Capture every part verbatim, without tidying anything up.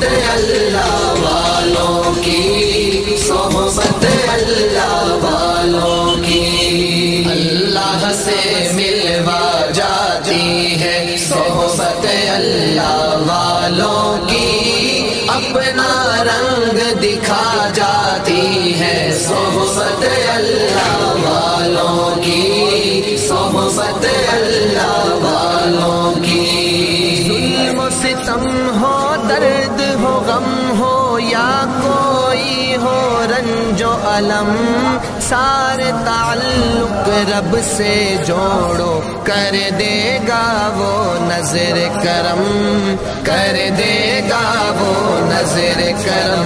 اللہ والوں کی، صحبت اللہ والوں کی، اللہ سے ملوا جاتی ہے صحبت اللہ والوں کی، اپنا رنگ دکھا جاتی ہے صحبت اللہ والوں کی، صحبت اللہ والوں کی۔ ظلم و ستم ہو، درد ہو، غم ہو، یا کوئی ہو رنج و الم، سارے تعلق رب سے جوڑو، کر دے گا وہ نظر کرم، کر دے گا وہ نظر کرم۔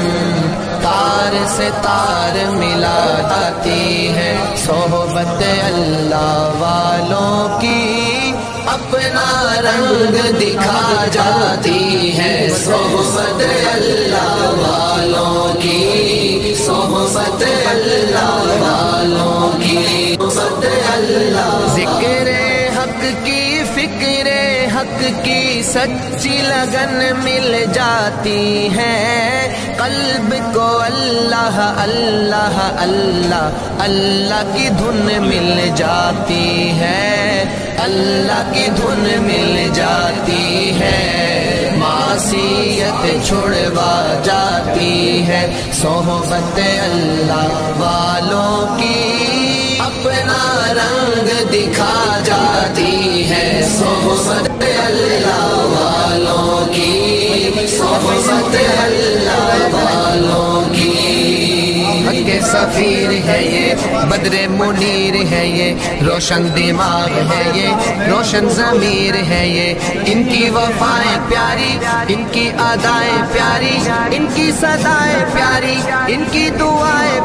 تار سے تار ملا جاتی ہے صحبت اللہ والوں کی، اپنا رنگ دکھا جاتی ہے صحبت اللہ والوں کی، صحبت اللہ والوں کی، صحبت اللہ۔ ذکر حق کی، فکر حق کی سچی لگن مل جاتی ہے، قلب کو اللہ اللہ اللہ اللہ کی دھن مل جاتی ہے، اللہ کی دھن مل جاتی ہے، معصیت چھڑوا جاتی ہے صحبت اللہ والوں کی، اپنا رنگ دکھا جاتی ہے صحبت اللہ والوں کی، صحبت اللہ والوں کی۔ حق سفیر ہے یہ، بدر منیر ہے یہ، روشن دماغ ہے یہ، روشن ضمیر ہے یہ، ان کی وفائیں پیاری، ان کی ادائیں پیاری، ان کی صدائیں پیاری، ان کی دعائیں